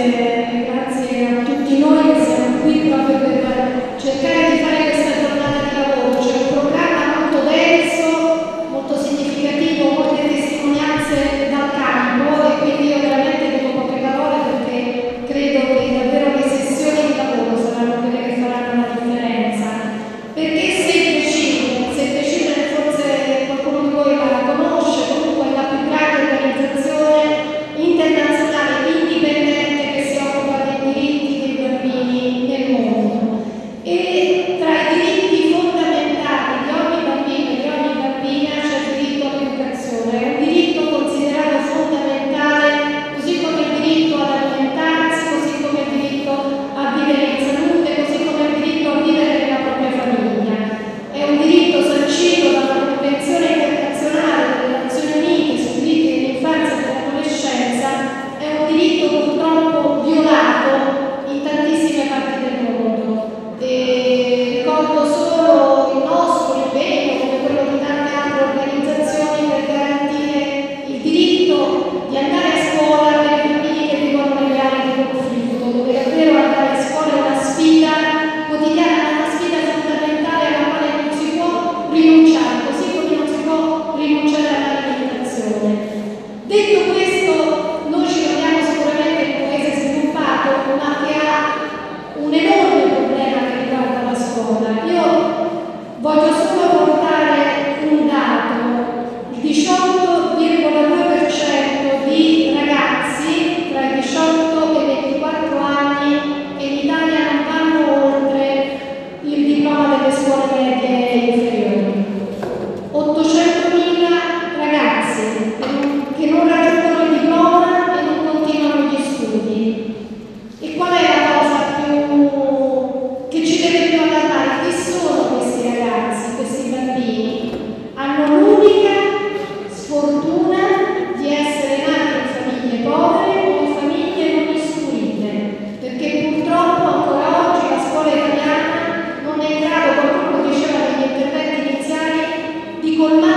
grazie a tutti noi che siamo qui proprio per cercare di fare questa giornata di lavoro. C'è un programma molto denso, molto significativo, molte testimonianze dal campo e quindi io veramente dico poche parole perché credo che davvero le sessioni di lavoro saranno quelle che faranno la differenza. Perché Semplicime forse qualcuno di voi la conosce, comunque è la più grande organizzazione internazionale indipendente che si occupa dei diritti dei bambini nel mondo. E tra i diritti fondamentali di ogni bambino e di ogni bambina c'è il diritto all'educazione, è un diritto considerato fondamentale, così come il diritto ad alimentarsi, così come il diritto a vivere in salute, così come il diritto a vivere nella propria famiglia. È un diritto sancito dalla Convenzione internazionale delle Nazioni Unite sui diritti dell'infanzia e dell'adolescenza, è un diritto purtroppo violato in tantissime parti del mondo. E ricordo solo il nostro impegno, come quello di tante altre organizzazioni, per garantire il diritto di andare a scuola per i bambini che vivono nelle aree di conflitto, dove davvero andare a scuola è una sfida quotidiana, una sfida fondamentale alla quale non si può rinunciare, così come non si può rinunciare all'alimentazione. Detto questo, noi ci troviamo sicuramente in un paese sviluppato, ma che ha un enorme problema che riguarda la scuola. Io voglio solo portare un dato: il 18,2% di ragazzi tra i 18 e i 24 anni che in Italia non vanno oltre il diploma delle scuole medie e inferiori. 800.000 ragazzi che non raggiungono il diploma e non continuano gli studi. E qual è la cosa che ci deve più allarmare? Chi sono questi ragazzi, questi bambini? Hanno l'unica sfortuna di essere nati in famiglie povere o in famiglie non istruite, perché purtroppo ancora oggi la scuola italiana non è in grado, qualcuno lo diceva negli interventi iniziali, di colmare